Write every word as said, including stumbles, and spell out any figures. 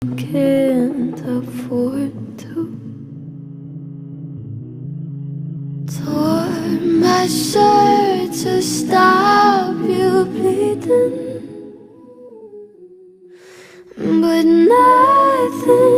can't afford to. Tore my shirt to stop you bleeding, but nothing